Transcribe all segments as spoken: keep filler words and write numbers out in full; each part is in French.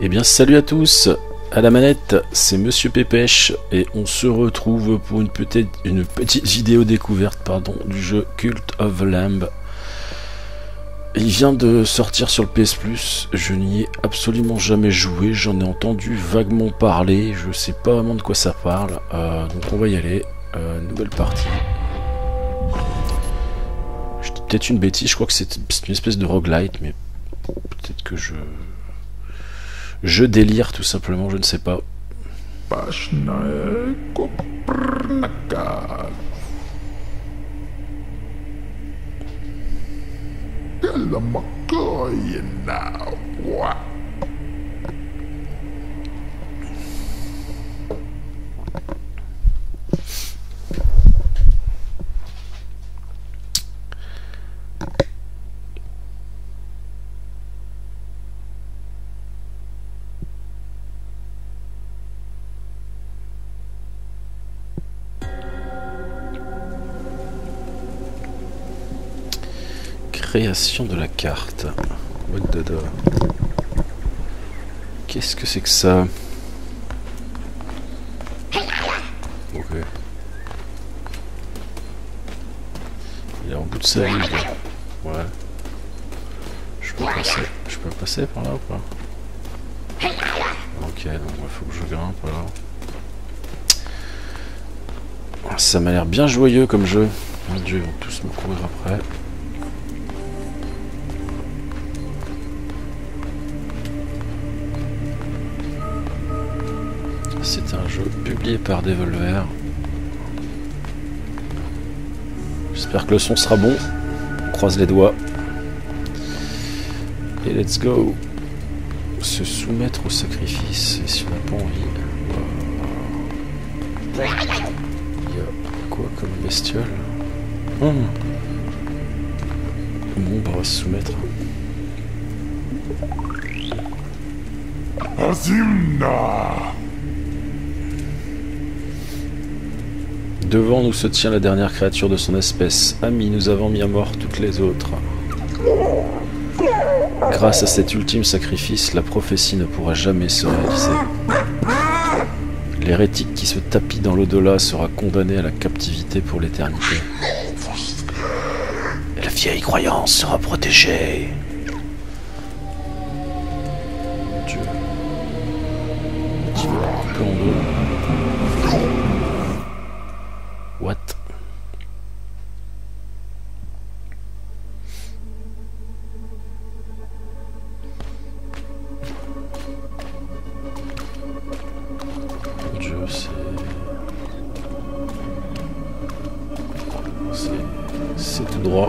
Eh bien salut à tous, à la manette c'est Monsieur Pépèche et on se retrouve pour une petite, une petite vidéo découverte pardon, du jeu Cult of the Lamb. Il vient de sortir sur le P S Plus, je n'y ai absolument jamais joué, j'en ai entendu vaguement parler, je sais pas vraiment de quoi ça parle, euh, donc on va y aller, euh, nouvelle partie. Je dis peut-être une bêtise, je crois que c'est une espèce de roguelite, mais peut-être que je... Je délire tout simplement, je ne sais pas. Création de la carte. Qu'est-ce que c'est que ça? Ok. Il est en bout de sa vie. Ouais. Je peux passer. Je peux passer par là ou pas? Ok, donc il faut que je grimpe alors. Ça m'a l'air bien joyeux comme jeu. Mon dieu, ils vont tous me courir après. C'est un jeu publié par Devolver. J'espère que le son sera bon. On croise les doigts. Et let's go. Se soumettre au sacrifice. Et si on n'a pas envie... Il y a quoi comme bestiole? hum. Bon, bah on va se soumettre. Azimna. Devant nous se tient la dernière créature de son espèce. Amis, nous avons mis à mort toutes les autres. Grâce à cet ultime sacrifice, la prophétie ne pourra jamais se réaliser. L'hérétique qui se tapit dans l'au-delà sera condamné à la captivité pour l'éternité. Et la vieille croyance sera protégée. Mon Dieu. Tu veux un peu en deux. What? Mon Dieu, c'est... C'est tout droit.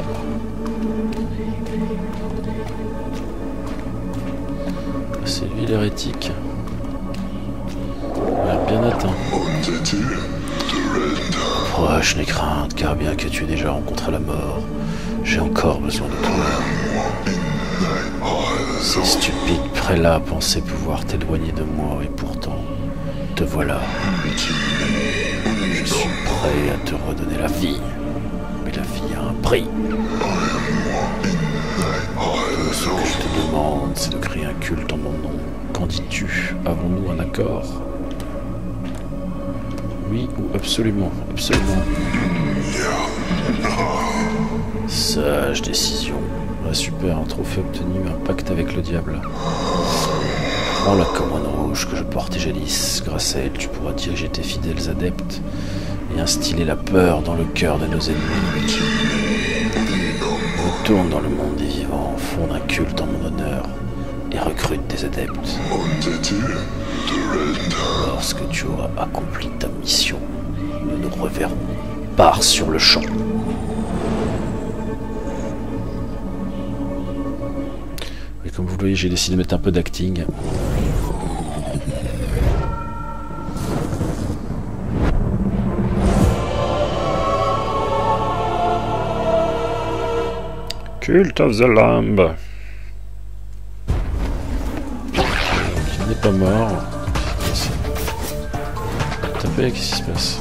C'est lui l'hérétique. Il a l'air bien atteint. Approche, n'aie crainte, car bien que tu aies déjà rencontré la mort, j'ai encore besoin de toi. Ces stupides prélats pensaient pouvoir t'éloigner de moi, et pourtant, te voilà. Je suis prêt à te redonner la vie, mais la vie a un prix. Tout ce que je te demande, c'est de créer un culte en mon nom. Qu'en dis-tu? Avons-nous un accord? Oui ou absolument, absolument. Sage décision. Ah, super, un trophée obtenu, un pacte avec le diable. Prends la corone rouge que je portais jadis. Grâce à elle, tu pourras diriger tes fidèles adeptes et instiller la peur dans le cœur de nos ennemis. Retourne dans le monde des vivants, fonde un culte en mon honneur et recrute des adeptes. Lorsque tu auras accompli ta mission, nous nous reverrons. Pars sur le champ. Et comme vous le voyez, j'ai décidé de mettre un peu d'acting. Cult of the Lamb. Il n'est pas mort. Tapez, qu'est-ce qui se passe?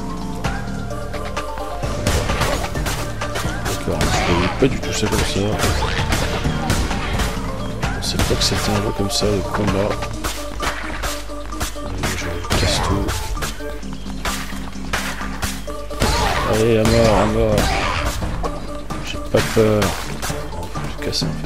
D'accord, je pas du tout ça comme ça. Je pensais pas que c'était un jeu comme ça, le combat. Allez, à mort, à mort. J'ai pas peur. Non, faut tout casser en fait.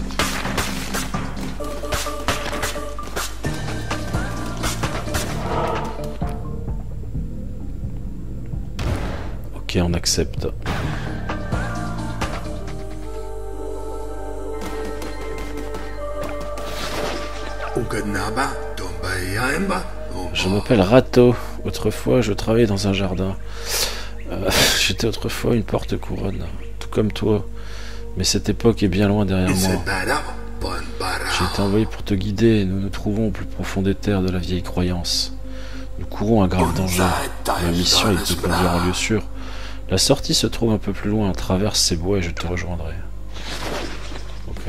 Ok, on accepte. Je m'appelle Rato. Autrefois, je travaillais dans un jardin. Euh, J'étais autrefois une porte-couronne, tout comme toi. Mais cette époque est bien loin derrière moi. J'ai été envoyé pour te guider. Nous nous trouvons au plus profond des terres de la vieille croyance. Nous courons un grave danger. Ma mission est de te conduire en lieu sûr. La sortie se trouve un peu plus loin. Traverse ces bois et je te rejoindrai. Ok.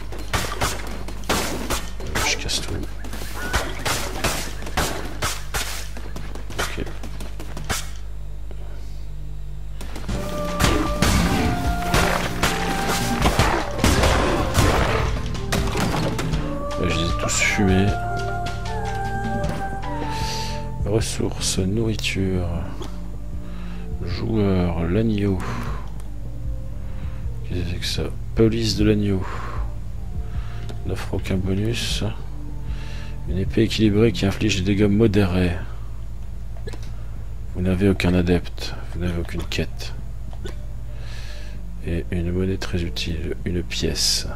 Je casse tout. Ok. Ouais, je les ai tous fumés. Ressources, nourriture. Joueur, l'agneau. Qu'est-ce que c'est que ça? Police de l'agneau. N'offre aucun bonus. Une épée équilibrée qui inflige des dégâts modérés. Vous n'avez aucun adepte. Vous n'avez aucune quête. Et une monnaie très utile. Une pièce.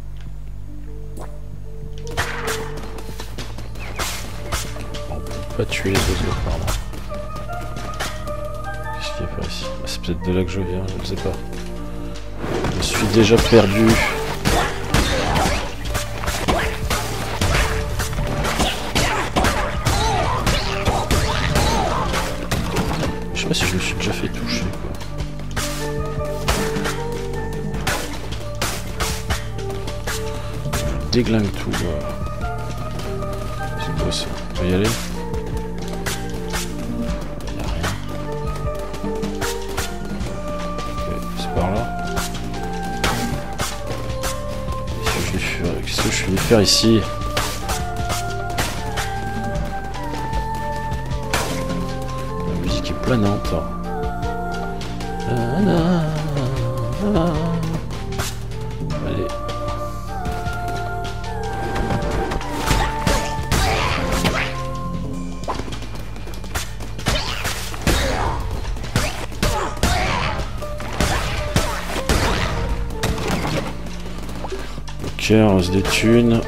On peut pas tuer les oiseaux, pardon. Qu'est-ce qu'il y a par ici? C'est peut-être de là que je viens, je ne sais pas. Je suis déjà perdu. Je sais pas si je me suis déjà fait toucher, quoi. Je déglingue tout. Voilà. C'est quoi ça? On peut y aller? Il n'y a rien. Ok, c'est par là. Qu'est-ce que je suis venu faire ici? La musique est planante. Allez. Ok, on reste des thunes.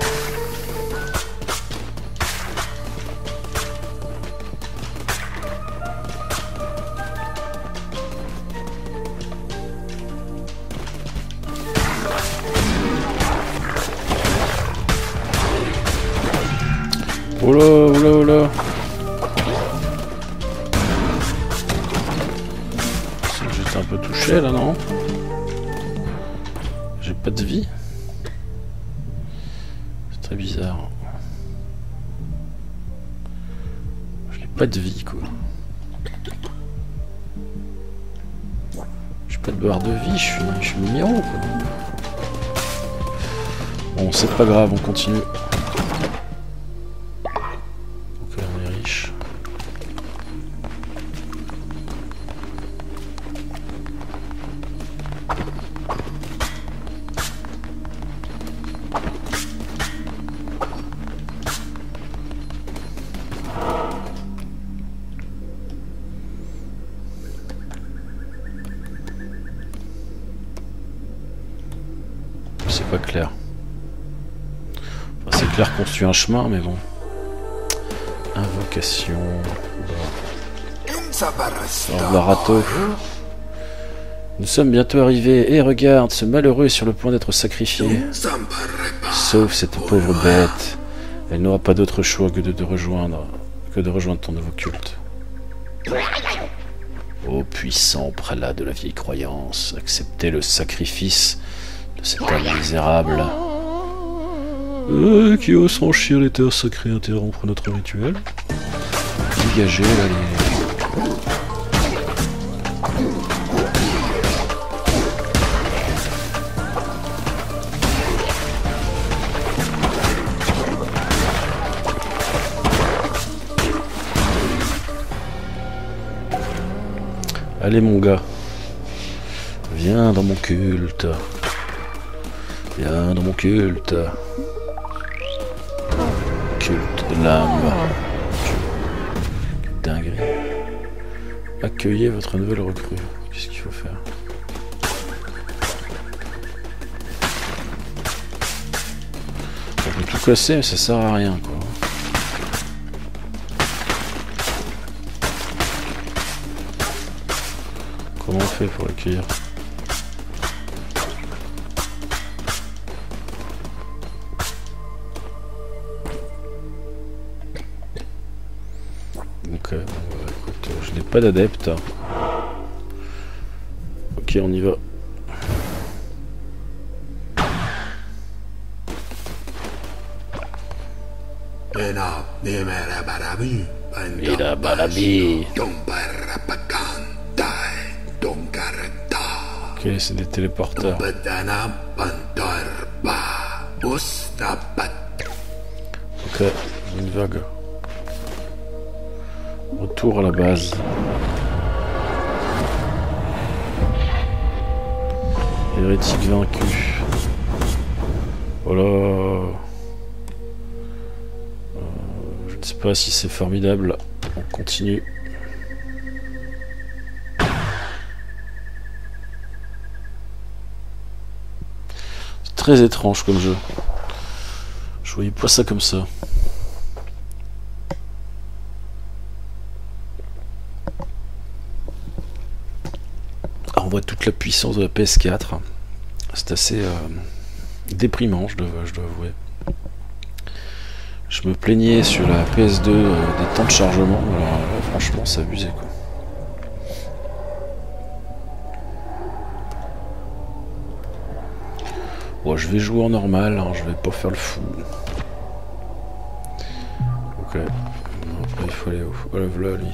Oula, oula, oula. J'étais un peu touché là, non? J'ai pas de vie. C'est très bizarre. Je n'ai pas de vie, quoi. J'ai pas de barre de vie, je suis, je suis mignon, quoi. Bon, c'est pas grave, on continue. C'est pas clair. Enfin, c'est clair qu'on suit un chemin, mais bon. Invocation. Alors, le râteau. Nous sommes bientôt arrivés. Et regarde, ce malheureux est sur le point d'être sacrifié. Sauf cette pauvre bête. Elle n'aura pas d'autre choix que de te rejoindre, que de rejoindre ton nouveau culte. Ô puissant prélat de la vieille croyance, acceptez le sacrifice de cet homme misérable. Euh, qui ose franchir les terres sacrées et interrompre notre rituel. Dégagez là les... Allez mon gars. Viens dans mon culte. Viens dans mon culte. Culte de l'âme. Dinguerie. Accueillez votre nouvelle recrue. Qu'est-ce qu'il faut faire? On peut tout casser, mais ça sert à rien, quoi. Comment on fait pour l'accueillir? Ok, bon, bah, écoute, je n'ai pas d'adepte. Ok, on y va. Ila Balabi. Ok, c'est des téléporteurs. Ok, une vague. Retour à la base. Hérétique vaincu. Voilà. Euh, je ne sais pas si c'est formidable. On continue. C'est très étrange comme jeu. Je voyais pas ça comme ça. Alors, on voit toute la puissance de la P S quatre. C'est assez euh, déprimant, je dois, je dois avouer. Je me plaignais sur la P S deux euh, des temps de chargement. Alors là, franchement, c'est abusé, quoi. Bon, je vais jouer en normal, hein, je vais pas faire le fou. Ok. Après, il faut aller où? Oh, là, lui.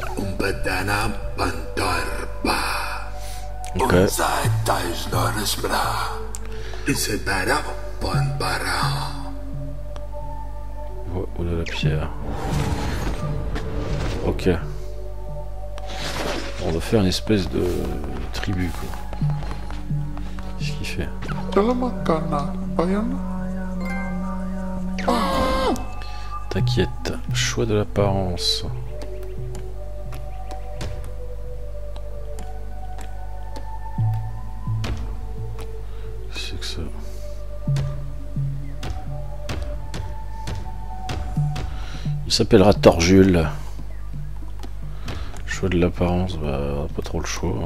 Ok. Oh, oh là, la pierre. Ok. On va faire une espèce de tribu, quoi. Qu'est-ce qu'il fait? T'inquiète, choix de l'apparence. C'est que ça. Il s'appellera Torjul. Choix de l'apparence, bah pas trop le choix.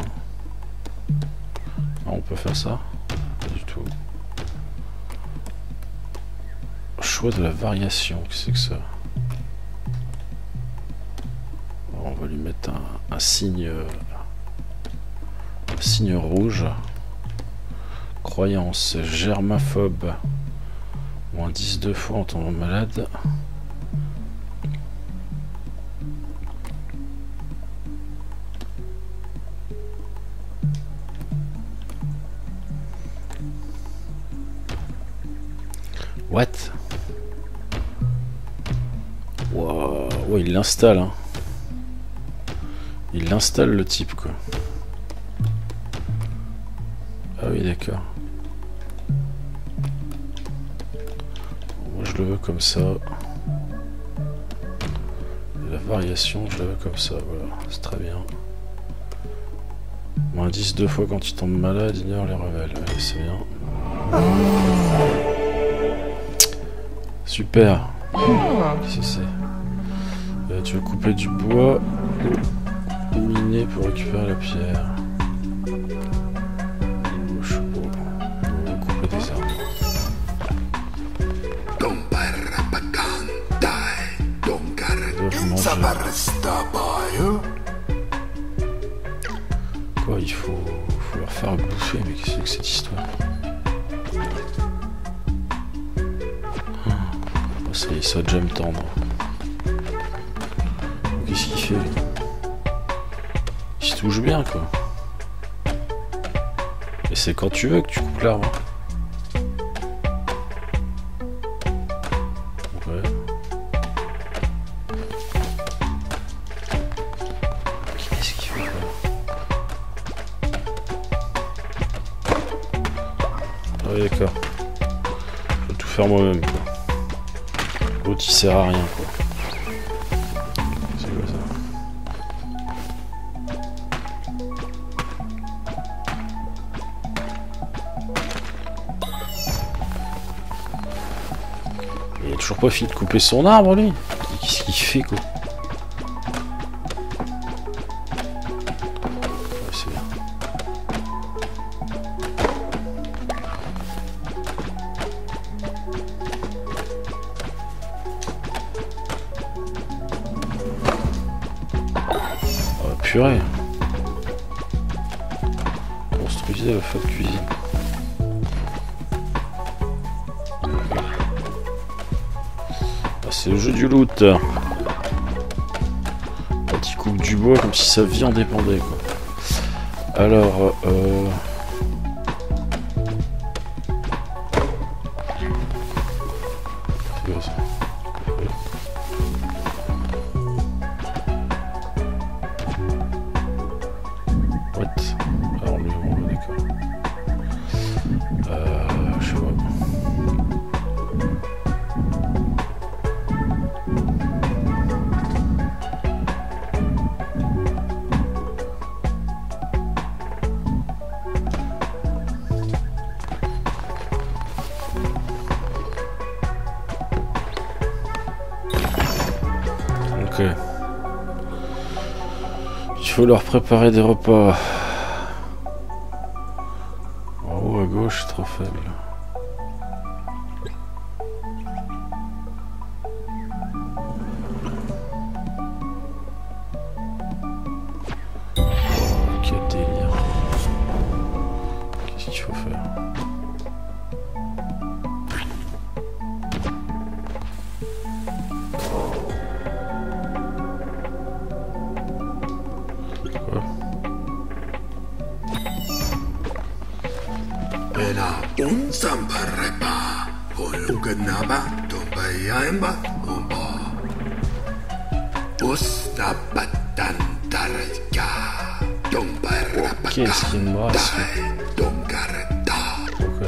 Ah, on peut faire ça? Pas du tout. Choix de la variation, qu'est-ce que c'est que ça? On va lui mettre un, un signe un signe rouge. Croyance germaphobe. Moins dix deux fois en tombant malade. What? Wow. Ouais, il l'installe, hein. Il l'installe le type, quoi. Ah oui, d'accord. Moi, je le veux comme ça. Et la variation, je la veux comme ça. Voilà, c'est très bien. Moins dix deux fois quand il tombe malade, ignore les rebelles. Allez, c'est bien. Super. Qu'est-ce que c'est? Euh, tu veux couper du bois ou miner pour récupérer la pierre? Je sais pas. On va couper des arbres. Quoi, il faut, faut leur faire bouffer, mais qu'est-ce que c'est que cette histoire? Ça, ça va déjà me tendre. Qu'est-ce qu'il fait? Il se touche bien, quoi. Et c'est quand tu veux que tu coupes l'arbre. Ouais. Qu'est-ce qu'il fait, là? faire moi-même. L'autre il sert à rien quoi. C'est quoi ça? Il a toujours pas fini de couper son arbre lui. Qu'est-ce qu'il fait quoi? Ouais, c'est bien. Oh, purée. Construisez le feu de cuisine. C'est le jeu du loot. Petit coupe du bois comme si sa vie en dépendait quoi. Alors euh... c'est quoi ça? What? Alors lui on le d'accord. Euh... je sais pas. Ok. Il faut leur préparer des repas. En haut à gauche, c'est trop faible. Oh, quel délire. Qu'est-ce qu'il faut faire? Un samparrepa, holuganaba, tombayamba, umbo. Ustapatan tarika, tombarapa, Qu'est-ce qu'il me brasse? tomgareta. Ok.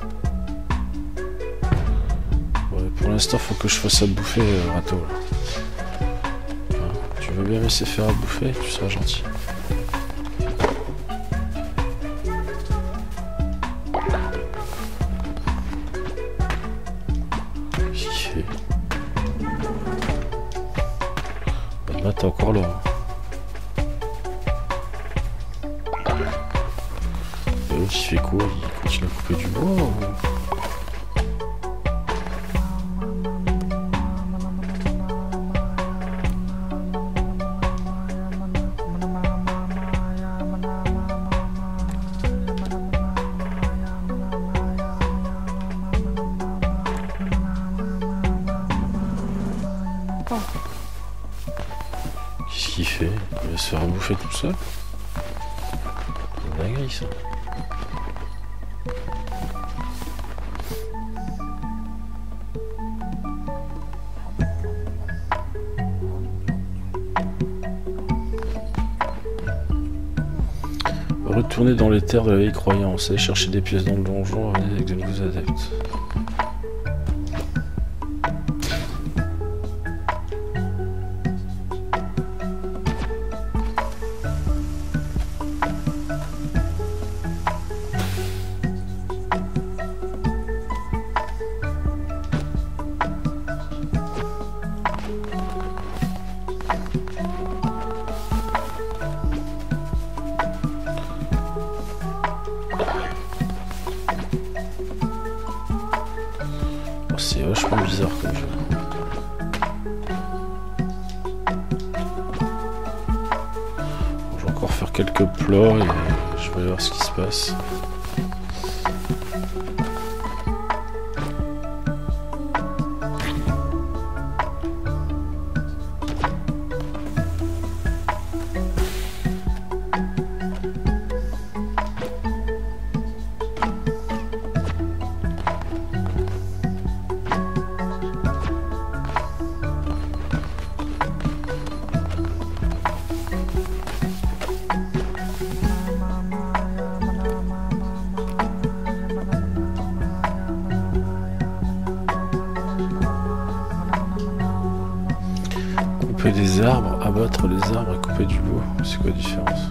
Ouais, pour l'instant, faut que je fasse à bouffer, euh, Rato. Là. Hein, tu veux bien laisser faire à bouffer? Tu seras gentil. Là t'es encore là. Et l'autre il fait quoi? Il continue à couper du bois ou... Qu'est-ce qu'il fait? Il va se faire bouffer tout seul? C'est dingue ça. Retournez dans les terres de la vieille croyance, allez chercher des pièces dans le donjon avec de nouveaux adeptes. C'est vachement bizarre comme jeu. Je vais encore faire quelques plats et je vais voir ce qui se passe. Couper des arbres, abattre les arbres et couper du bois. C'est quoi la différence?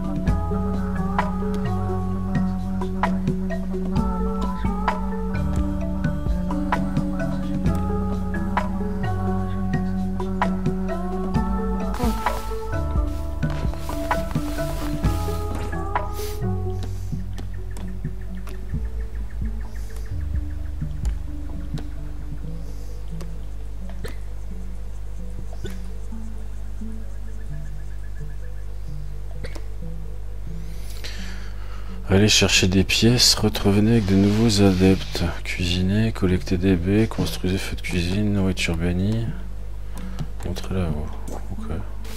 Allez chercher des pièces, revenez avec de nouveaux adeptes. Cuisiner, collecter des baies, construisez feu de cuisine, nourriture bannie. Montrez la voie. Ok.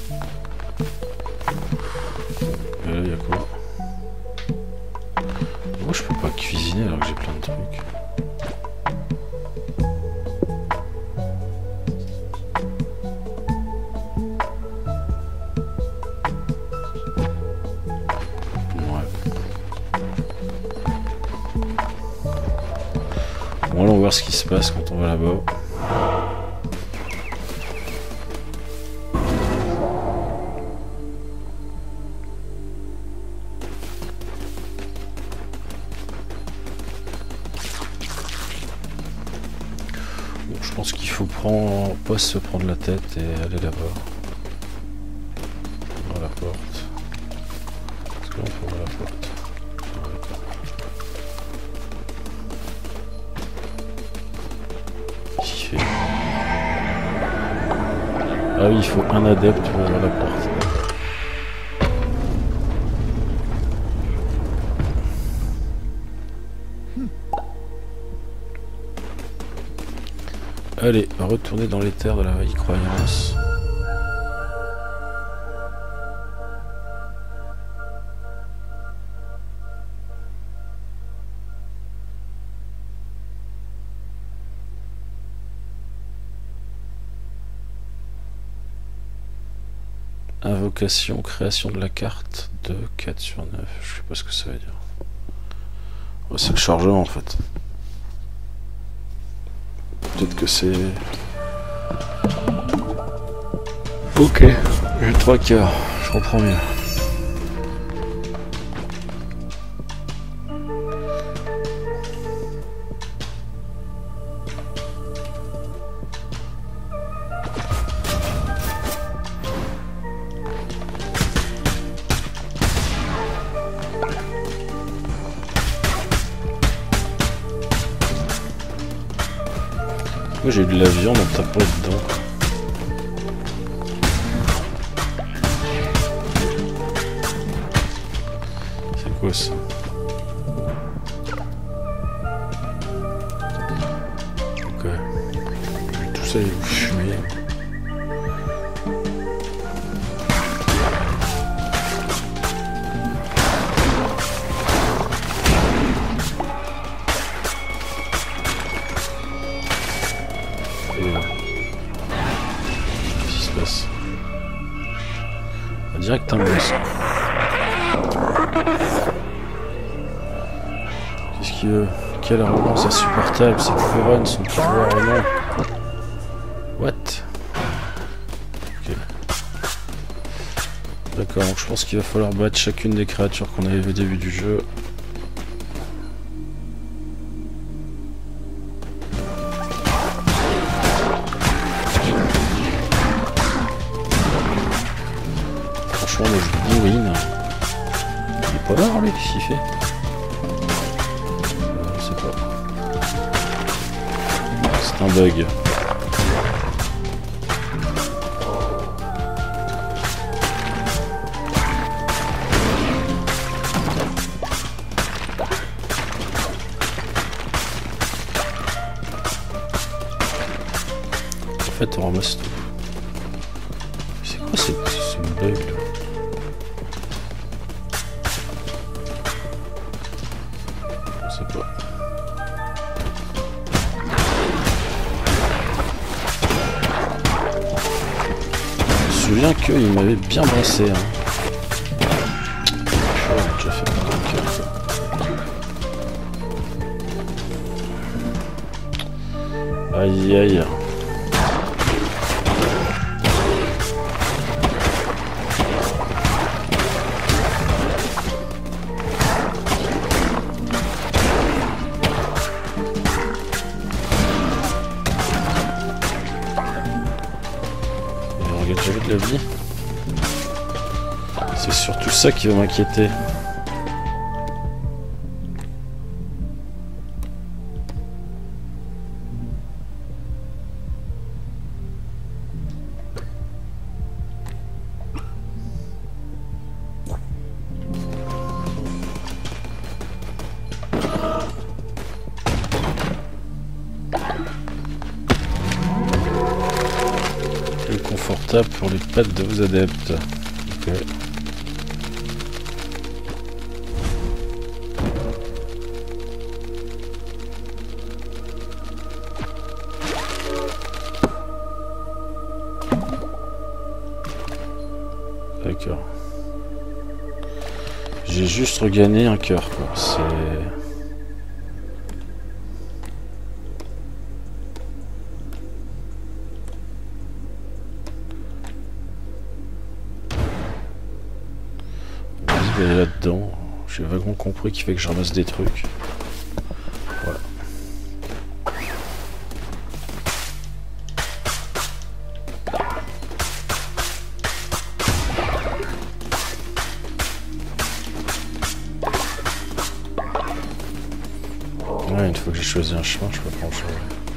Et là, il y a quoi? Moi, je peux pas cuisiner alors que j'ai plein de trucs. Bon, allons voir ce qui se passe quand on va là-bas. Bon, je pense qu'il faut prendre, pas se prendre la tête et aller là-bas. Ouvrir la porte. Est-ce qu'on peut ouvrir la porte? Ah oui, il faut un adepte pour ouvrir la porte. Allez, retourner dans les terres de la vieille croyance. Invocation, création de la carte de quatre sur neuf. Je sais pas ce que ça veut dire. Oh, c'est le chargement en fait. Peut-être que c'est... Ok, j'ai trois quarts, je comprends mieux. Moi j'ai eu de la viande en tapant dedans. C'est quoi ça? Ok. Tout ça est fumé. Direct un boss. Qu'est-ce qu'il veut? Quelle arrogance insupportable, ces couronnes sont pouvoir et non. What? Ok. D'accord, donc je pense qu'il va falloir battre chacune des créatures qu'on avait vues au début du jeu. Moi je bourrine. Il est pas mort lui, qu'est-ce qu'il fait? euh, Je sais pas. C'est un bug. En fait on ramasse tout. C'est quoi ce, ce bug là? Je me souviens qu'il m'avait bien brassé. Hein. Oh, j'ai déjà fait plein de cartes. Aïe aïe. gagne jamais de la vie. C'est surtout ça qui va m'inquiéter. Confortable pour les pattes de vos adeptes. Okay. D'accord. J'ai juste regagné un cœur, quoi. C'est... là-dedans, j'ai vaguement compris qu'il fait que je ramasse des trucs. Voilà. Ouais, une fois que j'ai choisi un chemin, je peux prendre le chemin.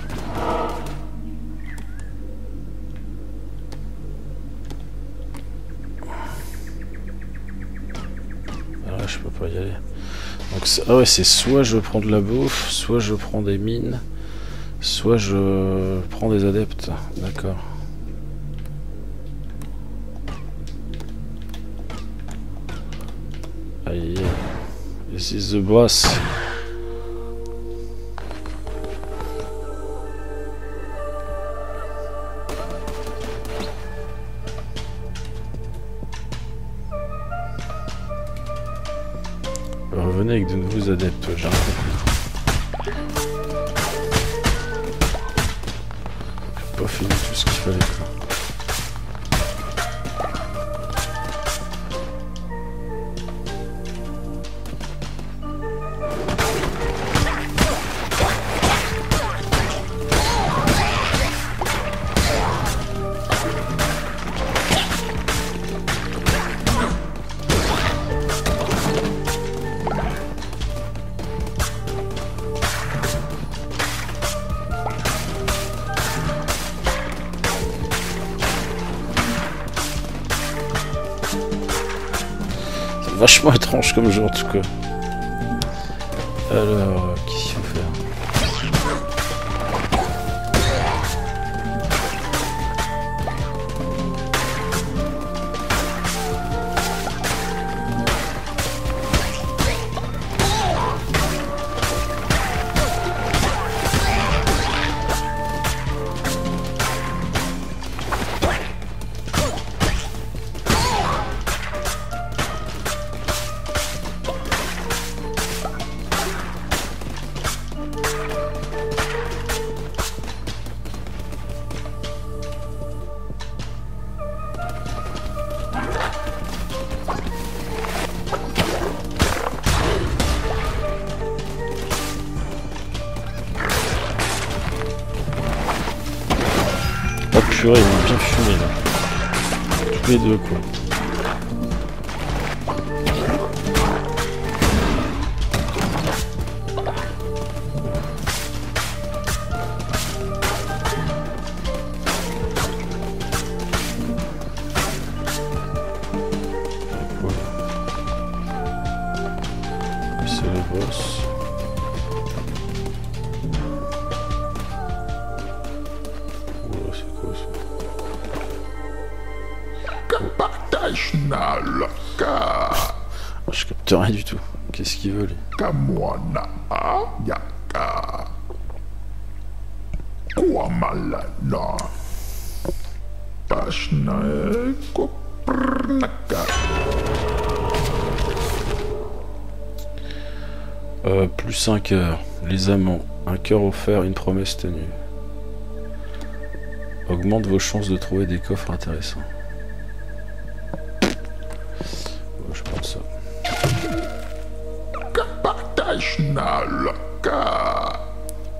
Je peux pas y aller. Donc ah ouais, c'est soit je prends de la bouffe, soit je prends des mines, soit je prends des adeptes. D'accord. Aïe, this is the boss. Revenez avec de nouveaux adeptes, j'ai rien compris. J'ai pas fini tout ce qu'il fallait, quoi. Vachement étrange comme jeu en tout cas. Alors, qu'est-ce qu'il faut faire? Oh purée, ils m'ont bien fumé là. Tous les deux quoi. C'est le boss. Je capte rien du tout. Qu'est-ce qu'il veut lui? Euh, plus un cœur. Les amants. Un cœur offert, une promesse tenue. Augmente vos chances de trouver des coffres intéressants. Ouais, je pense ça.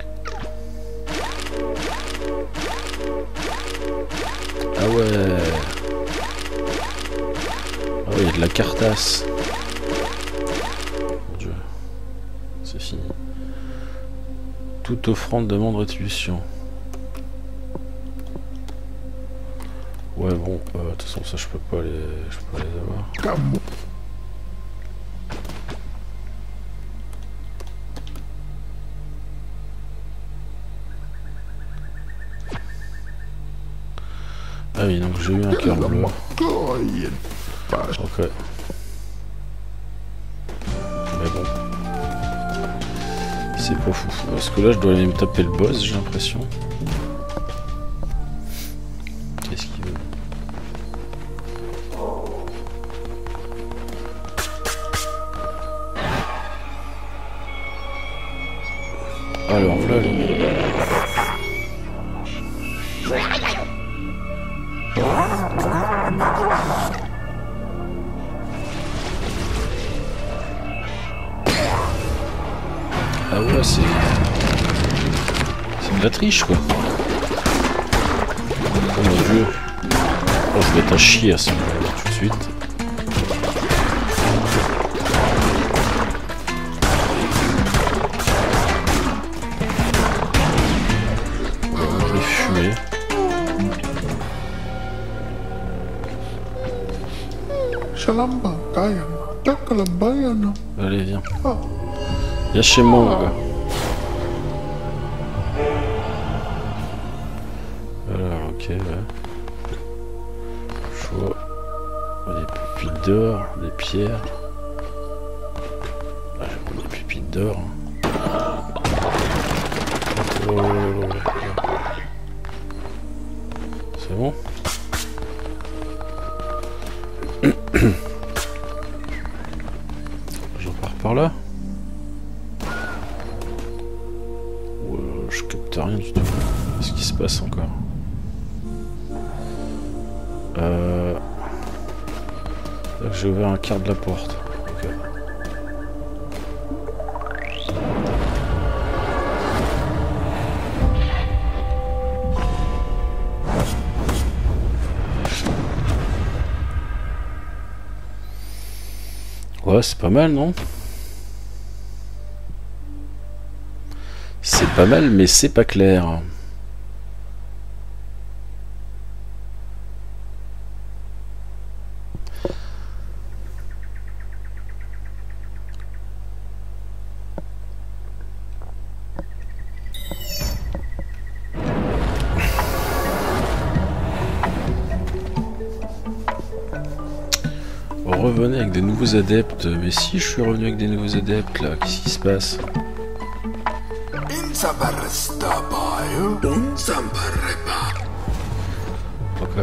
Ah ouais. la cartasse. Mon Dieu. C'est fini. Toute offrande demande rétribution. Ouais bon, euh, de toute façon ça je peux pas les, je peux pas les avoir. Ah oui, donc j'ai eu un cœur bleu. Ok. Mais bon. C'est pas fou. Parce que là je dois aller me taper le boss, j'ai l'impression. Qu'est-ce qu'il veut? Alors là, les... Ah ouais, c'est... C'est de la triche, quoi. Oh mon Dieu. Oh, je vais être à chier à ce moment-là, tout de suite. On va fumer. Allez, viens. Viens chez moi, mon gars. Alors, ok, ouais. Chaud. Des pupilles d'or, des pierres. Ouais, des pupilles d'or. Oh, oh, oh, oh. C'est bon? Je repars par là. Ouais, je capte rien du tout. Qu'est-ce qui se passe encore? Euh... J'ai ouvert un quart de la porte. Okay. Ouais, c'est pas mal, non? C'est pas mal, mais c'est pas clair. Revenez avec des nouveaux adeptes, mais si je suis revenu avec des nouveaux adeptes là, qu'est-ce qui se passe? Ok.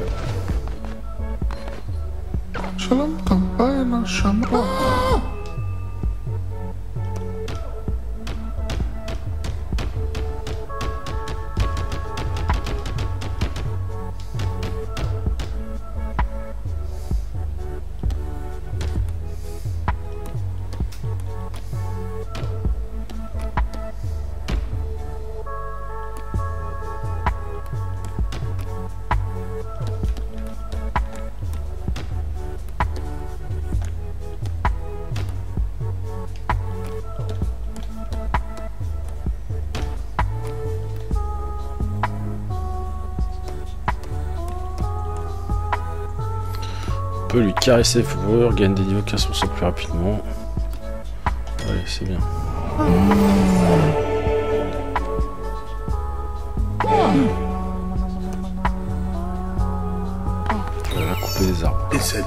On peut lui caresser les fourrures, gagne des niveaux quinze pour cent plus rapidement. Allez, c'est bien. On va couper des arbres.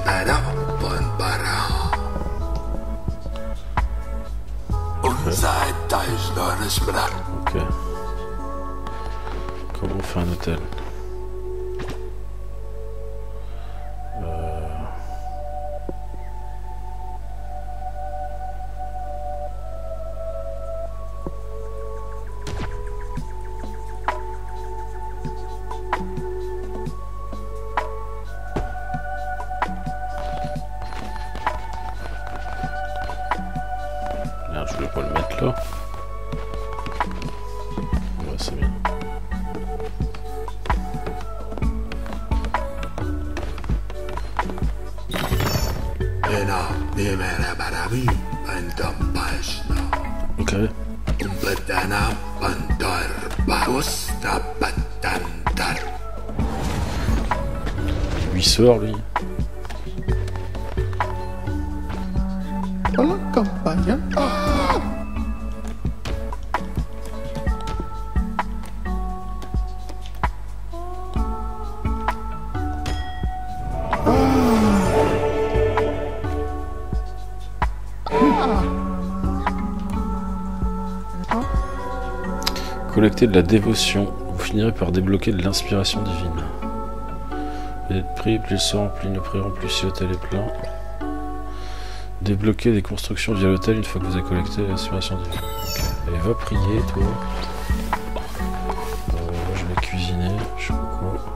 Ok. Comment on fait un hôtel? Je voulais pas le mettre là. Ouais, c'est bien. Nimera barabi, bandam pasna. Ok. Umbadana bandar, baosta batandar. Il sort lui. Hola campaña. Ah! Collectez de la dévotion, vous finirez par débloquer de l'inspiration divine. Vous êtes pris, plus le sort rempli, ne prieront plus si l'hôtel est plein. Débloquer des constructions via l'hôtel une fois que vous avez collecté l'inspiration divine. Okay. Et va prier, toi. Euh, moi, je vais cuisiner, je sais pas quoi.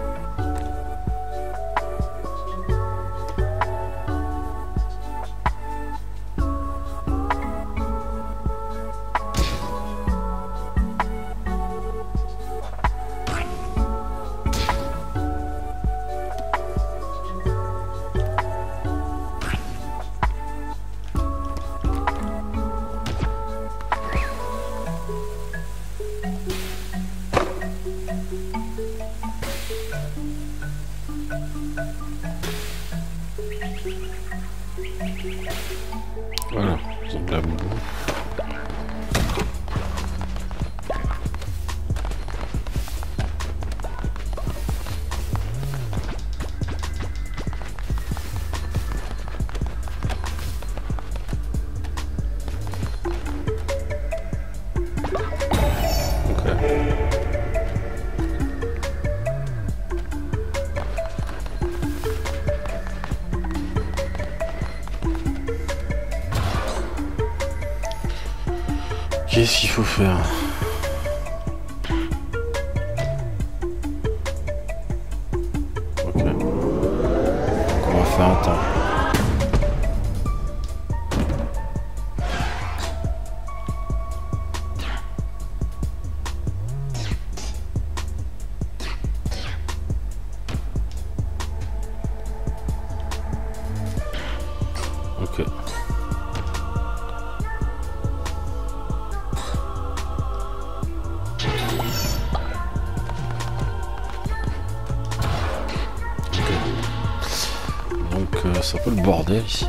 Voilà, ils ont de la boue. Qu'est-ce qu'il faut faire? Ok. Donc on va faire un temps. Ok. C'est un peu le bordel ici.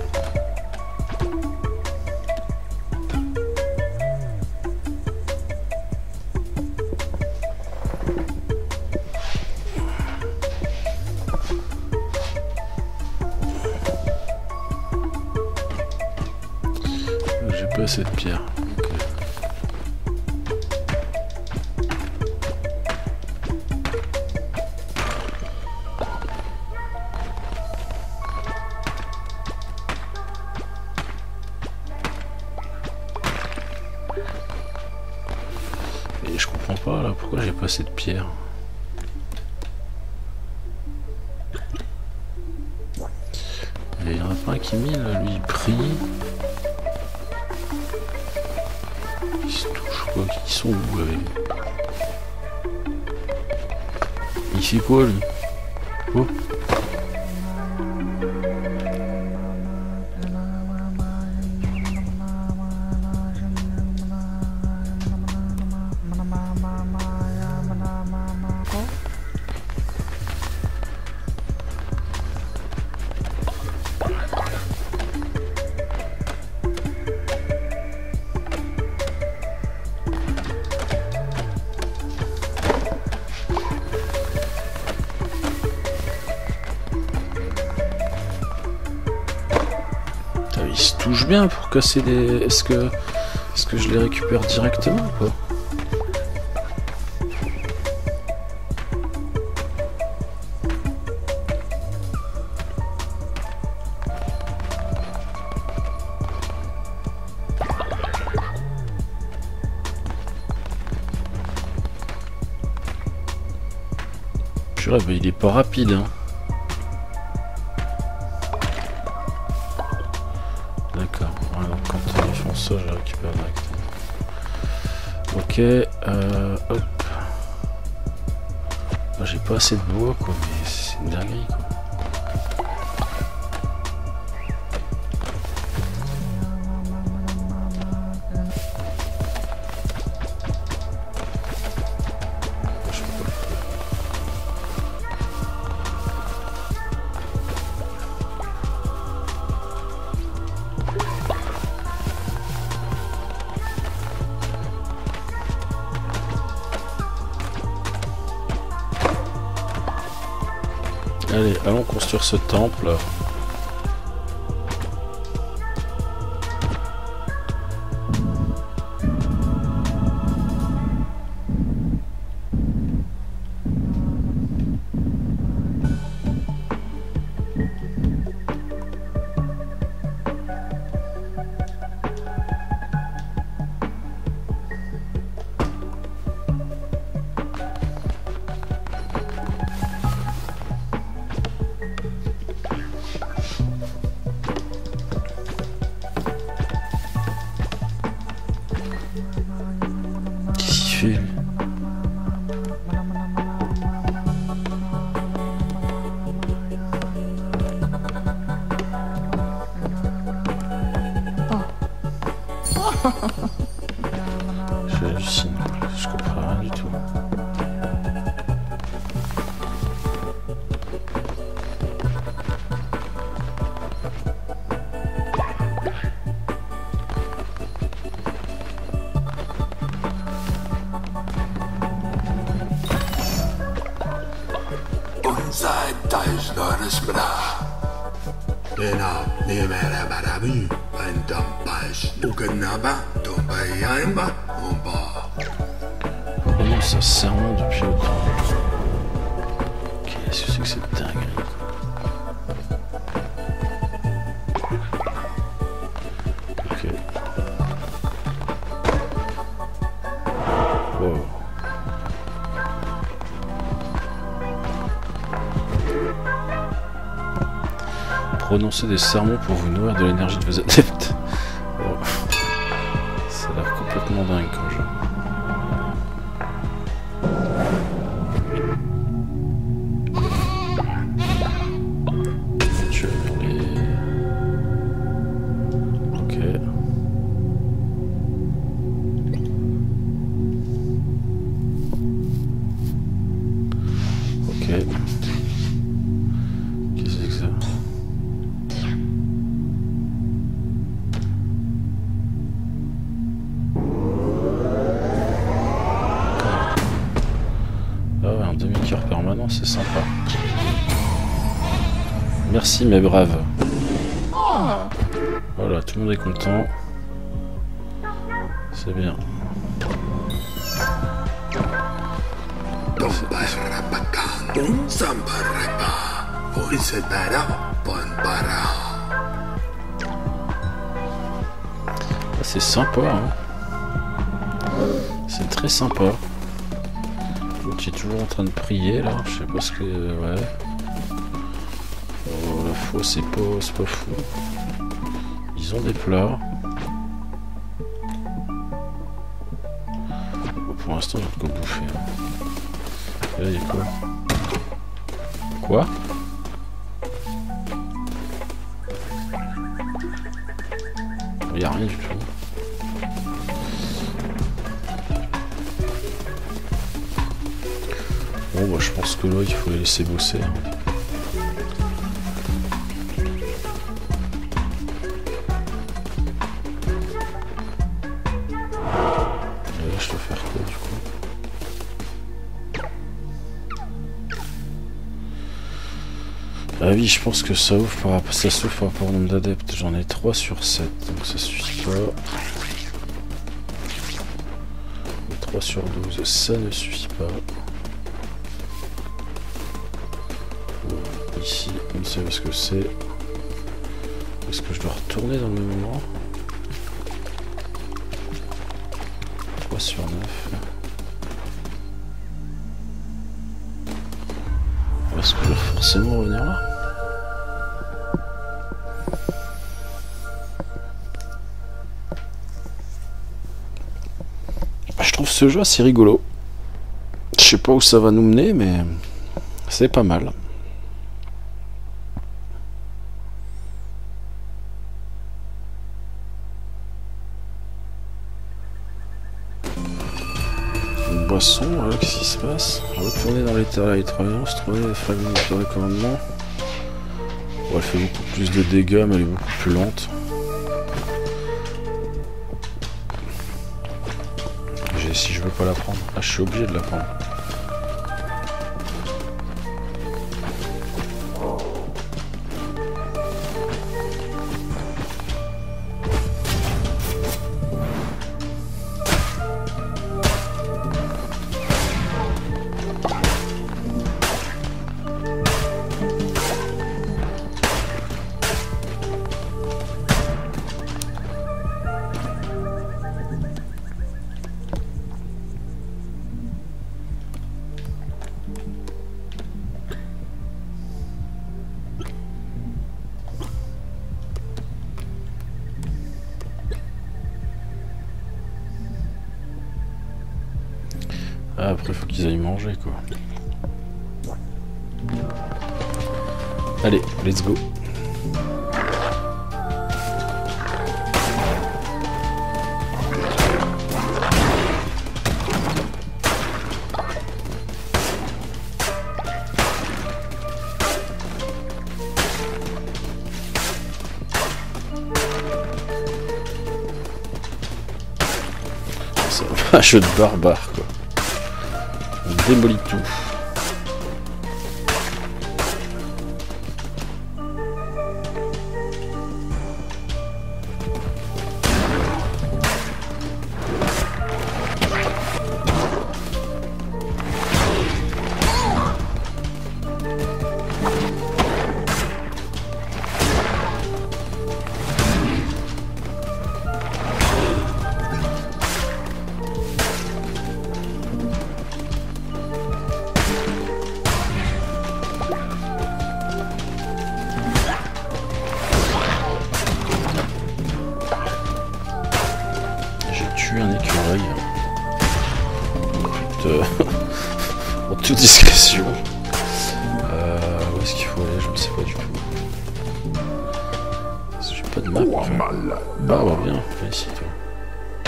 J'ai pas assez de pierre. Et je comprends pas là, pourquoi j'ai pas assez de pierre. Il y en a pas un qui mille, lui il prie. Ils se touchent quoi, ils sont où là? Il fait quoi lui? Oh. Ils se touchent bien pour casser des... Est-ce que... Est-ce que je les récupère directement ou pas? Purée, bah il est pas rapide hein. D'accord, alors quand ils font ça, je les récupère directement. Ok, euh, hop. Bah, j'ai pas assez de bois quoi, mais c'est une dinguerie quoi. Allez, allons construire ce temple. Je hallucine, je comprends rien du tout. Unser Teilschnores bra. Genau, nimmer barabu, ein Dampasch. Ukenaba, Tombayaimba, Umba. Vraiment, ça serment depuis le temps. Qu'est-ce que c'est que cette dinguerie? Ok. Wow. Prononcez des sermons pour vous nourrir de l'énergie de vos adeptes. Oh. Ça a l'air complètement dingue comme jeu. Je vais aller... Ok. Ok. Qu'est-ce que c'est que ça? Demi-cœur permanent, c'est sympa. Merci mes braves. Voilà, tout le monde est content. C'est bien. C'est sympa, hein. C'est très sympa. Tu es toujours en train de prier là, je sais pas ce que... Ouais. Oh, la faux, c'est pas, c'est pas fou. Ils ont des plats. Bon, pour l'instant, j'ai de quoi bouffer. Hein. Et là, il y a quoi? Quoi? Il n'y a rien du tout. Bon bah je pense que là il faut les laisser bosser. Hein. Et là je dois faire quoi du coup? Ah oui, je pense que ça ouvre par rapport, ça s'ouvre par rapport au nombre d'adeptes. J'en ai trois sur sept, donc ça suffit pas. Et trois sur douze, ça ne suffit pas. Ici, on sait ce que c'est. Est-ce que je dois retourner dans le même moment? trois sur neuf. Est-ce que je dois forcément revenir là? Je trouve ce jeu assez rigolo. Je sais pas où ça va nous mener, mais c'est pas mal. Boisson, voilà, qu'est-ce qui se passe? Retourner dans l'état étranger, se trouver les fragments de le commandement. Bon, elle fait beaucoup plus de dégâts, mais elle est beaucoup plus lente. Si je veux pas la prendre, ah, je suis obligé de la prendre. après faut qu'ils aillent manger quoi. Allez, let's go. C'est un jeu de barbare quoi. On démolit tout. Un écureuil euh, en toute discrétion. Euh, où est-ce qu'il faut aller? Je ne sais pas du tout. J'ai pas de map en fait. Ah bah bien, viens ici toi.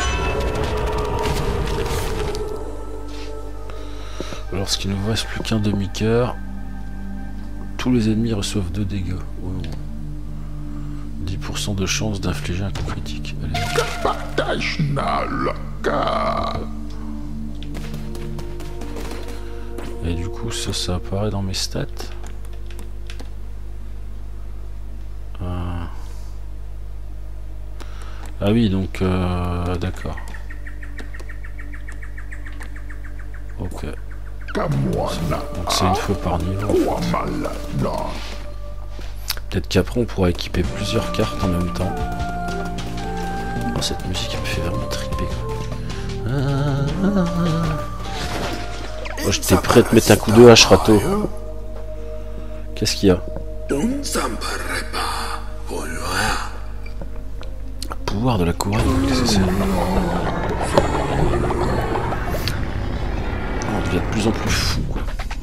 Lorsqu'il ne vous reste plus qu'un demi-cœur, tous les ennemis reçoivent deux dégâts. Oh. dix pour cent de chance d'infliger un coup critique. Allez. Et du coup ça, ça apparaît dans mes stats. Euh... Ah oui donc euh, d'accord. Ok. Donc c'est une fois par niveau. En fait. Peut-être qu'après on pourra équiper plusieurs cartes en même temps. Oh, cette musique elle me fait vraiment triper quoi. Ah, ah, ah. Oh, j'étais prêt à te mettre un coup de hache, Rato. Qu'est-ce qu'il y a? Pouvoir de la couronne. Qu'est-ce que c'est? On devient de plus en plus fou quoi.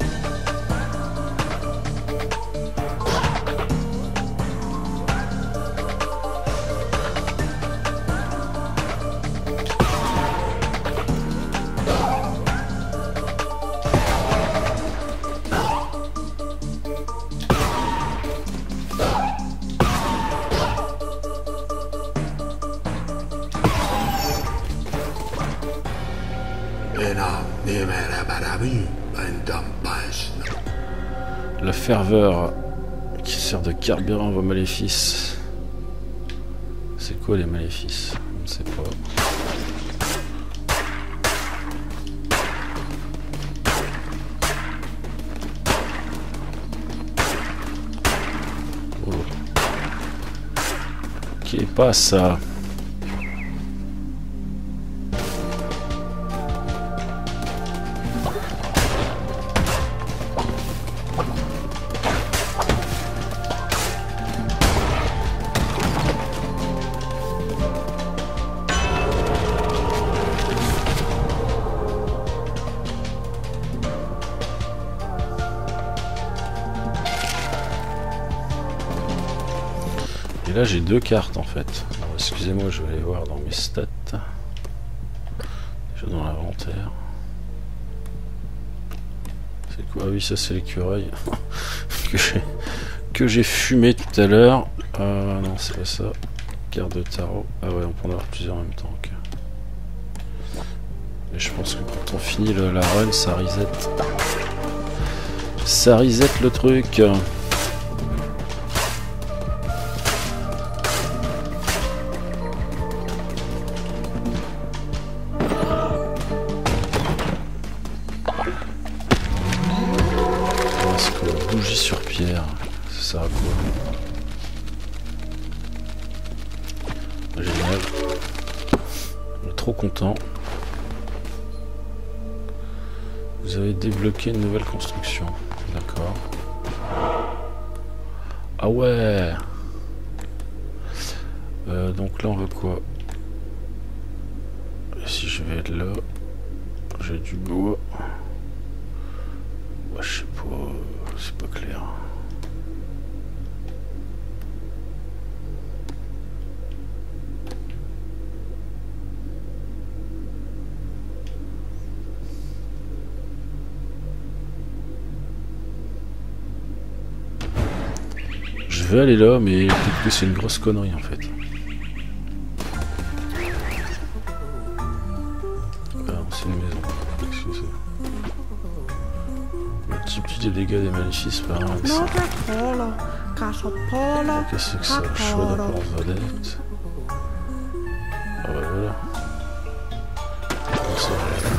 La ferveur qui sert de carburant à vos maléfices. C'est quoi les maléfices? On ne sait pas. Oh. Ok, pas ça. Et là j'ai deux cartes en fait. Excusez-moi, je vais aller voir dans mes stats. Déjà dans l'inventaire. C'est quoi? Ah oui, ça c'est l'écureuil que j'ai que j'ai fumé tout à l'heure. Euh, non, c'est pas ça. Carte de tarot. Ah ouais, on peut en avoir plusieurs en même temps. Okay. Et je pense que quand on finit le, la run, ça reset. Ça reset le truc. Bougie sur pierre, ça sert à quoi? Génial. On est trop content. Vous avez débloqué une nouvelle construction. D'accord. Ah ouais. Euh, donc là on veut quoi? Et si je vais être là, j'ai du bois. pas clair. Je vais aller là, mais peut-être que c'est une grosse connerie en fait. Ah non, c'est une maison. Qu'est-ce que c'est? Multiplie des dégâts des maléfices par un avec ça. Qu'est-ce que c'est que ça? Choix d'apport vedette. Ah bah voilà. Ça,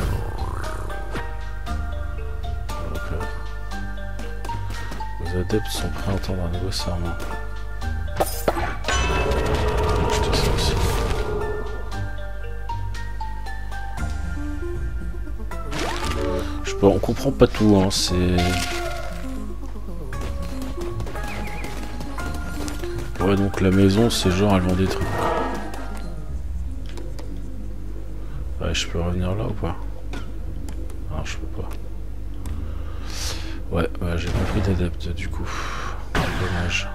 les adeptes sont prêts à entendre un nouveau serment. Acheter ça aussi. Je sais pas, on comprend pas tout, hein, c'est... Ouais, donc la maison, c'est genre, elle vend des trucs. Ouais, je peux revenir là ou pas? Non, je peux pas. Ouais, ouais, j'ai pas pris d'adepte du coup. Dommage.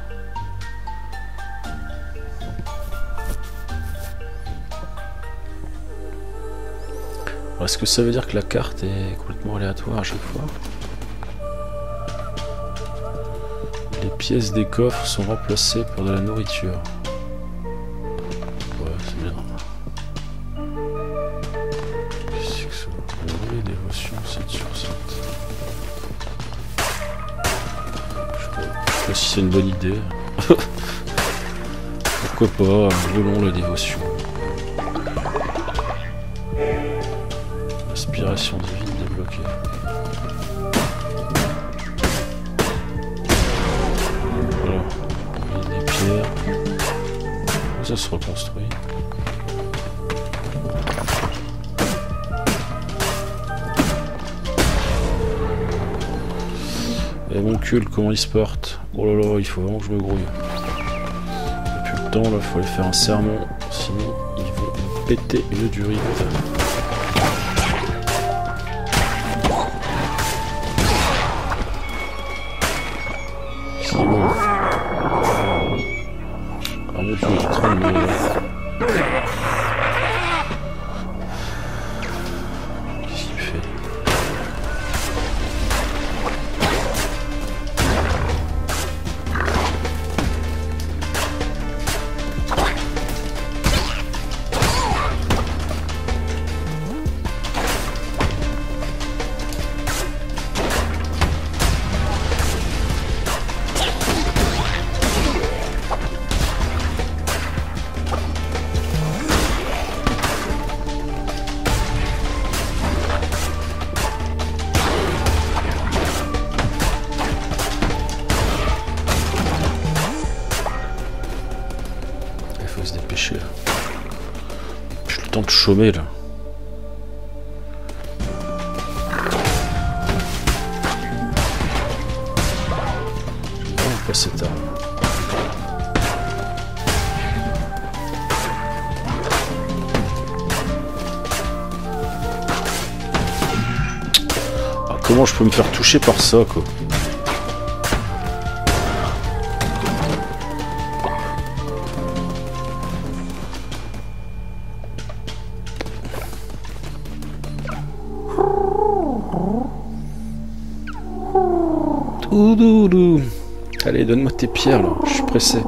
Est-ce que ça veut dire que la carte est complètement aléatoire à chaque fois? Les pièces des coffres sont remplacées par de la nourriture. Ouais, c'est bien. Qu'est-ce que ça? Les dévotions, sept sur sept. Je sais pas si c'est une bonne idée. Pourquoi pas, volons la dévotion. Inspiration divine débloquée. Voilà. Des pierres. Ça se reconstruit. Et mon cul, comment il se porte? Oh là là, il faut vraiment que je me grouille. Depuis le temps, là, il faut aller faire un sermon. Sinon, ils vont me péter une durite. Chômer là. J'aime vraiment pas cette arme. Ah, comment je peux me faire toucher par ça quoi? Oudoudou. Allez, donne-moi tes pierres là, je suis pressé.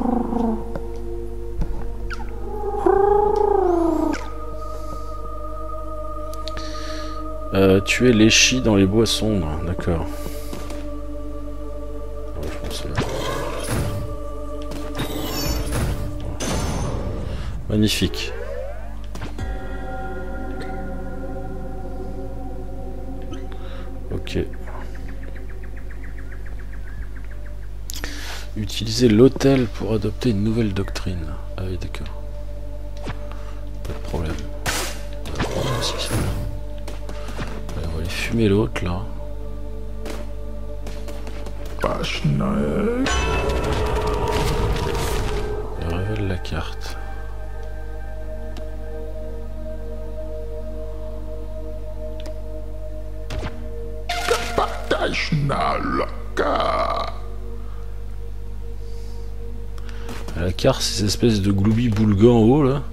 Euh, tuer les chis dans les bois sombres, d'accord. Ouais, je pense là. Magnifique. Ok. Utiliser l'autel pour adopter une nouvelle doctrine. Ah oui, d'accord. Pas de problème. Pas de problème aussi, ça. Allez, on va aller fumer l'autre, là. Et révèle la carte. Partage la carte. la carte, ces espèces de gloubi-boulga en haut là.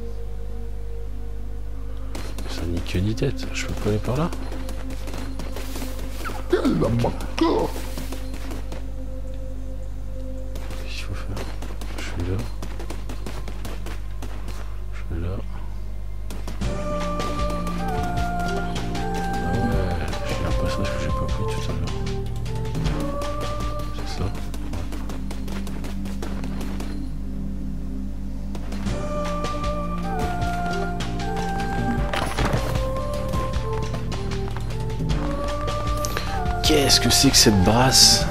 Ça ni queue ni tête. Je peux pas aller par là. Qu'est-ce qu'il faut faire? Je suis là. Je suis là. Ah ouais, j'ai l'impression que j'ai pas pris tout à l'heure. C'est ça. Qu'est-ce que c'est que cette brasse?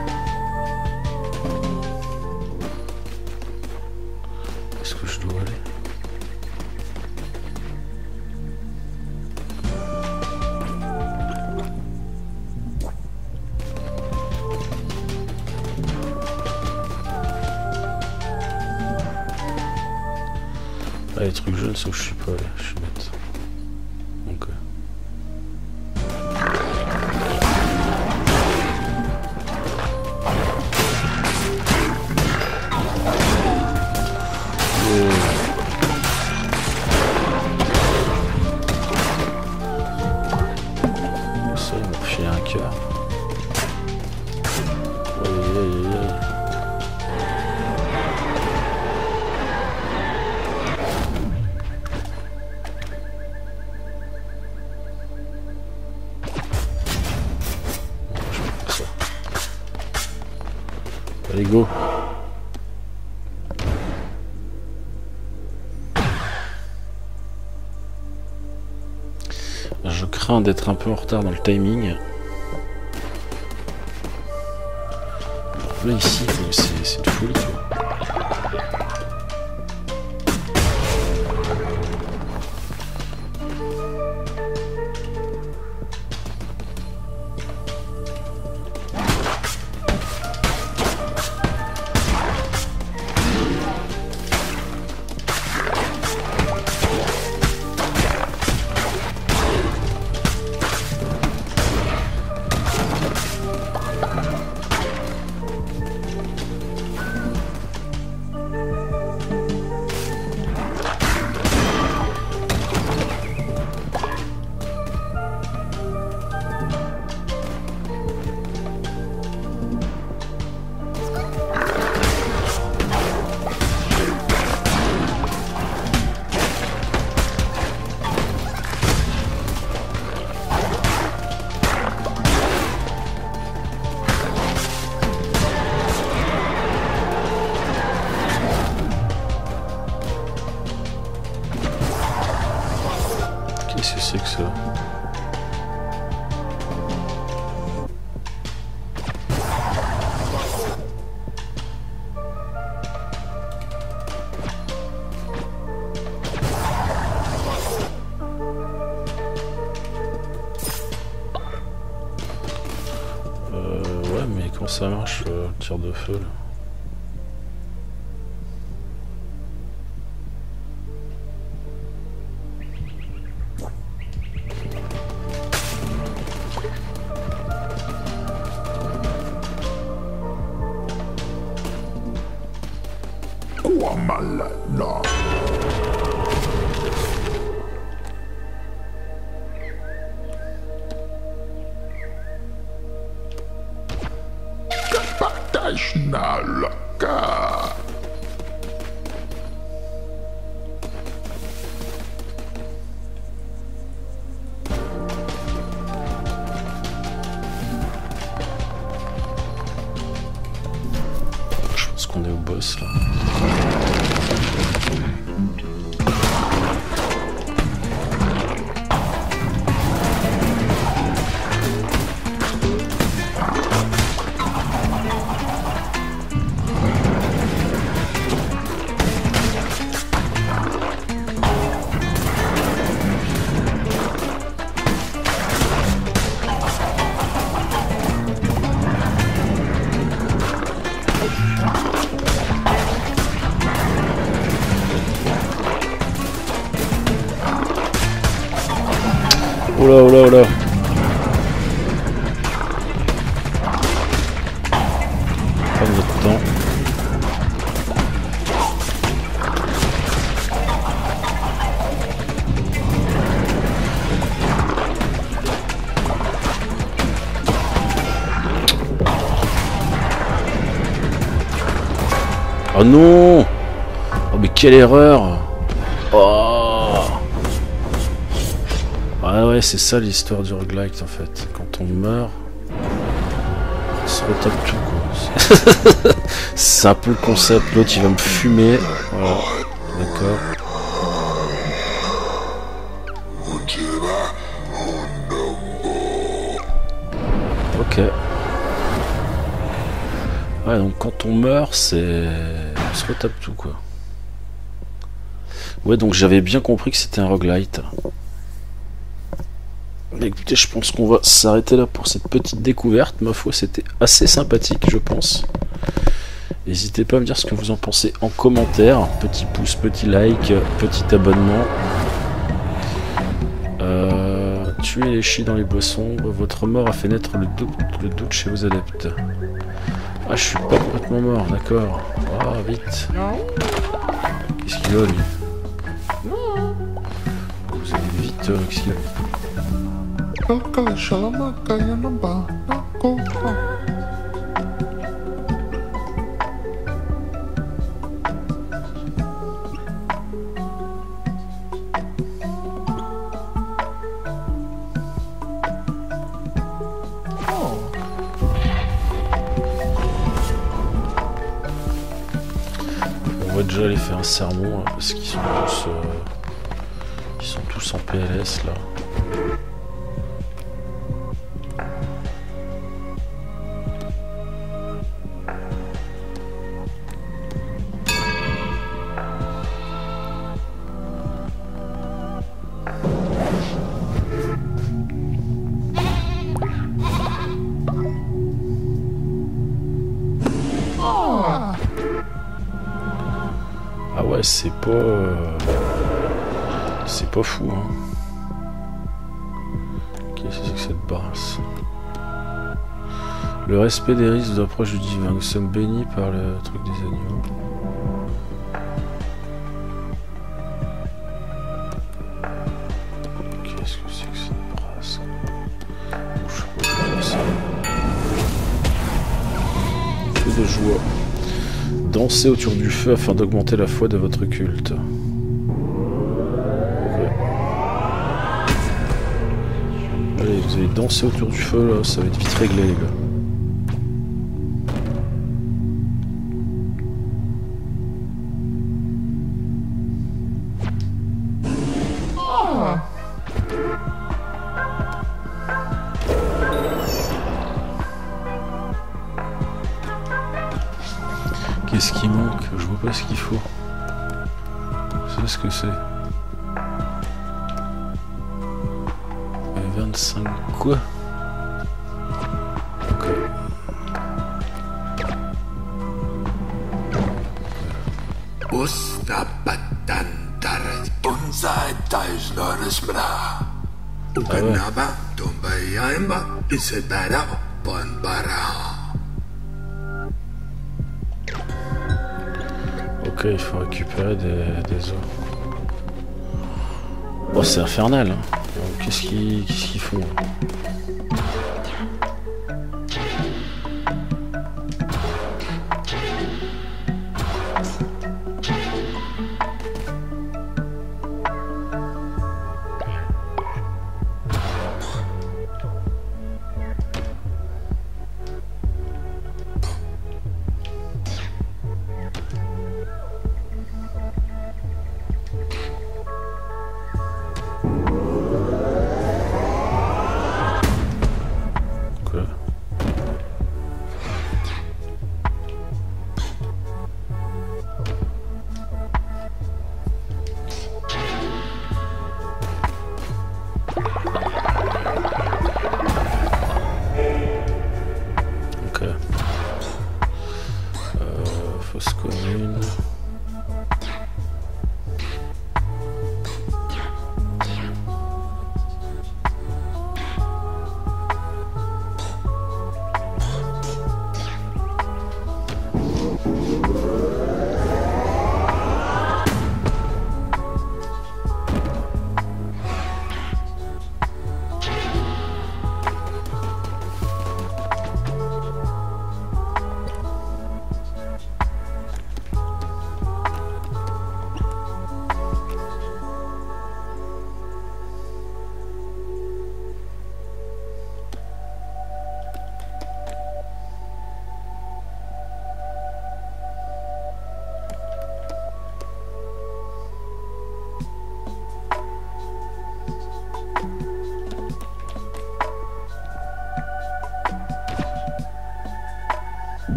Est-ce que je dois aller? Ah, les trucs jaunes, c'est où je suis pas allé, je suis bête. Ok. Ça, il m'a refilé un cœur. Aïe aïe aïe aïe. Allez, go. Je crains d'être un peu en retard dans le timing. Là ici, c'est une folie, tu vois. Qu'est-ce que c'est que ça? Euh, ouais, mais comment ça marche le tir de feu là? Malada. Partage na loca. Je pense qu'on est au boss là. Oula, oula, oula. Prendre notre temps. Oh non! Oh mais quelle erreur! Oh! Ah ouais, c'est ça l'histoire du roguelike en fait. Quand on meurt, on se retape tout quoi. C'est un peu le concept. L'autre il va me fumer. Voilà. D'accord. Ok. Ouais, donc quand on meurt, c'est... on se retape tout quoi. Ouais, donc j'avais bien compris que c'était un roguelite. Mais écoutez, je pense qu'on va s'arrêter là pour cette petite découverte. Ma foi, c'était assez sympathique, je pense. N'hésitez pas à me dire ce que vous en pensez en commentaire. Petit pouce, petit like, petit abonnement. Euh, tuez les chis dans les bois sombres. Votre mort a fait naître le doute, le doute chez vos adeptes. Ah, je suis pas complètement mort, d'accord. Ah, vite. Qu'est-ce qu'il a, lui? Vous allez vite, euh, qu'est-ce qu'il a? On va déjà aller faire un sermon hein, parce qu'ils sont tous euh, ils sont tous en P L S là. Ah ouais, c'est pas... Euh... c'est pas fou, hein. Qu'est-ce que c'est que cette brasse? Le respect des risques d'approche du divin. Nous sommes bénis par le truc des agneaux. Qu'est-ce que c'est que cette brasse? Je sais pas comment ça. Feu de joie. Dansez autour du feu afin d'augmenter la foi de votre culte. Okay. Allez, vous allez danser autour du feu là, ça va être vite réglé les gars. Qu'est-ce qui manque? Je vois pas ce qu'il faut. C'est ce que c'est. vingt-cinq quoi? Ok. Ok, il faut récupérer des, des os. Bon, c'est infernal. Hein. Qu'est-ce qu'ils qu'est-ce qu'ils font?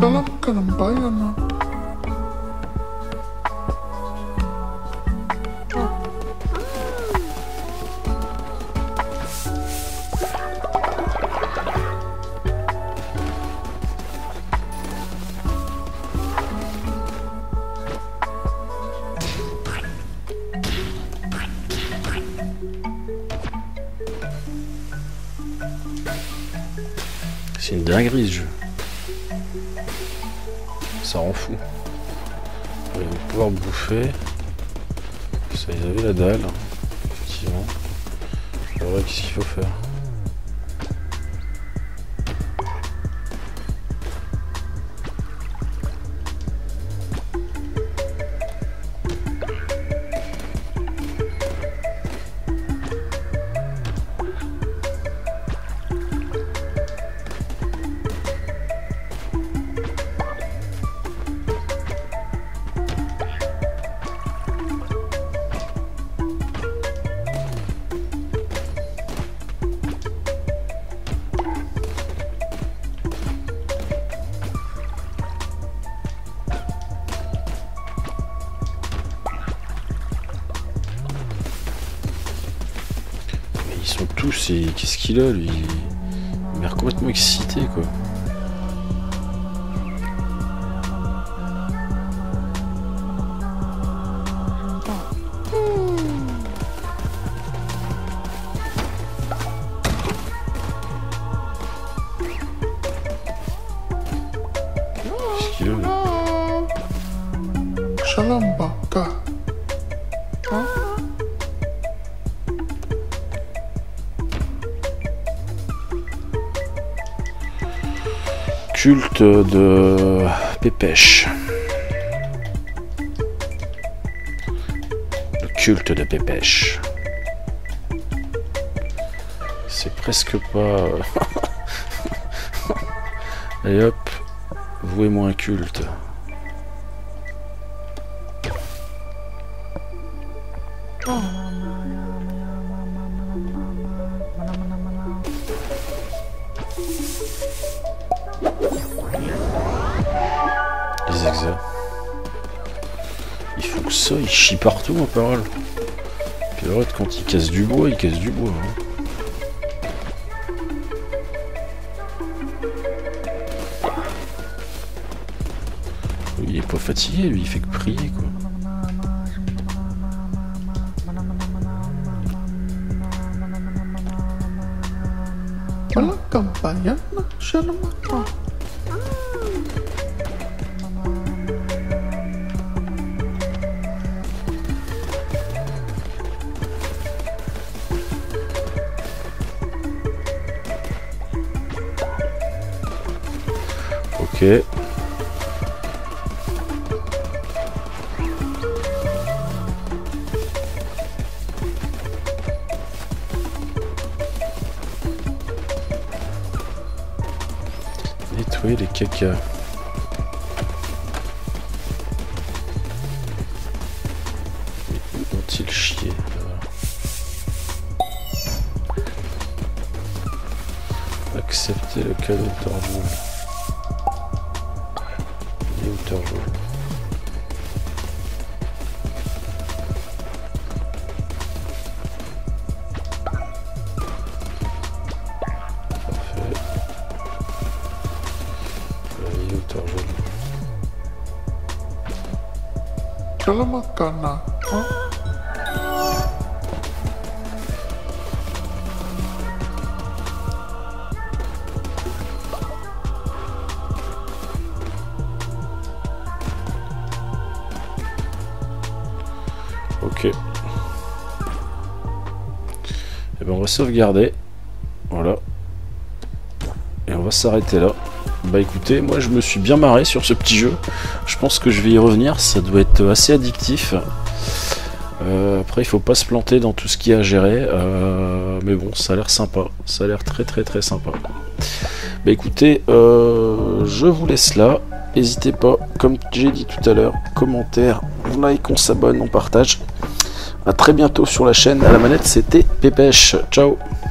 Kalam kalam bayana. C'est une dinguerie ce jeu. Ça rend fou. On va pouvoir bouffer. Ça, ils avaient la dalle. Effectivement. Alors là, qu'est-ce qu'il faut faire? Ils sont tous et qu'est-ce qu'il a lui? Il m'a l'air complètement excité quoi. Qu'est-ce qu'il a lui? Shalom baka. Hein? Culte de Pépèche. Le culte de Pépèche. C'est presque pas... Allez hop, vouez-moi un culte. Les exas. Il faut que ça, il chie partout en parole. Puis alors, quand il casse du bois, il casse du bois. Hein. Il est pas fatigué, lui, il fait que prier, quoi. Kalam kalam bayana. Shalom baka. Ok. Nettoyer les cacas. Mais où ont-ils chié? Accepter le cadeau de Torjoul. Il est où Torjoul? Parfait. Il est où Torjoul? Shalom kana. Hein? Ok. Et ben on va sauvegarder. Voilà. Et on va s'arrêter là. Bah écoutez, moi je me suis bien marré sur ce petit jeu. Je pense que je vais y revenir. Ça doit être assez addictif. Euh, après il faut pas se planter dans tout ce qu'il y a à gérer. Euh, mais bon, ça a l'air sympa. Ça a l'air très très très sympa. Bah écoutez, euh, je vous laisse là. N'hésitez pas, comme j'ai dit tout à l'heure, commentaire, on like, on s'abonne, on partage. A très bientôt sur la chaîne. À la manette, c'était Pépèche. Ciao.